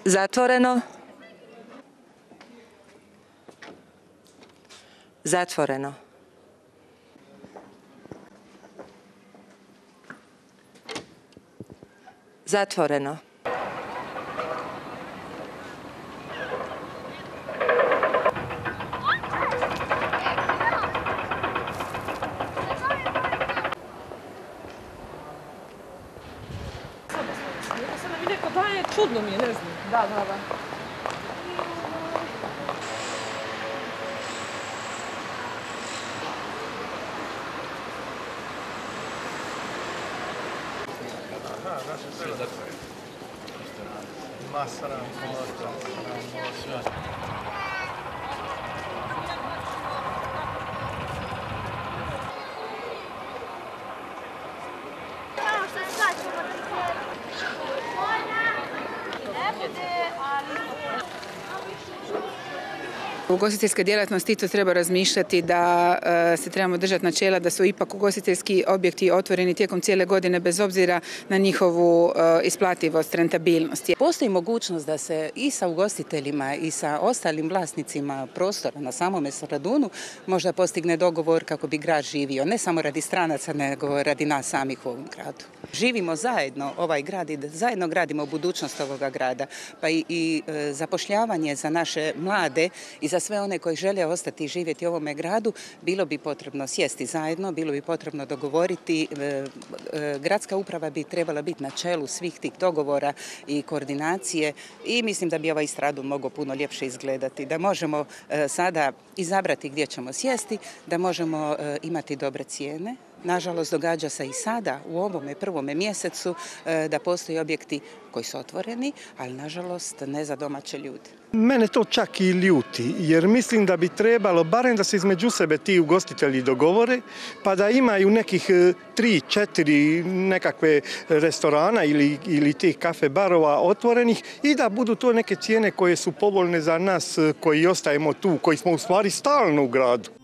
Zatvoreno. Zatvoreno. Zatvoreno. Sada mi neko daje, čudno mi je, ne znam. Da. Ugostiteljska djelatnost i to treba razmišljati da se trebamo držati načela da su ipak ugostiteljski objekti otvoreni tijekom cijele godine bez obzira na njihovu isplativost, rentabilnost. Postoji mogućnost da se i sa ugostiteljima i sa ostalim vlasnicima prostora na samome Stradunu možda postigne dogovor kako bi grad živio, ne samo radi stranaca nego radi nas samih u ovom gradu. Živimo zajedno ovaj grad i zajedno gradimo budućnost ovoga grada, pa i zapošljavanje za naše mlade i za sve one koji žele ostati i živjeti u ovome gradu, bilo bi potrebno sjesti zajedno, bilo bi potrebno dogovoriti. Gradska uprava bi trebala biti na čelu svih tih dogovora i koordinacije i mislim da bi ovaj Stradun mogao puno ljepše izgledati, da možemo sada izabrati gdje ćemo sjesti, da možemo imati dobre cijene. Nažalost, događa se i sada u ovome prvome mjesecu da postoje objekti koji su otvoreni, ali nažalost ne za domaće ljude. Mene to čak i ljuti, jer mislim da bi trebalo, barem da se između sebe ti ugostitelji dogovore, pa da imaju nekih 3-4 nekakve restorana ili tih kafe barova otvorenih i da budu to neke cijene koje su povoljne za nas koji ostajemo tu, koji smo u stvari stalno u gradu.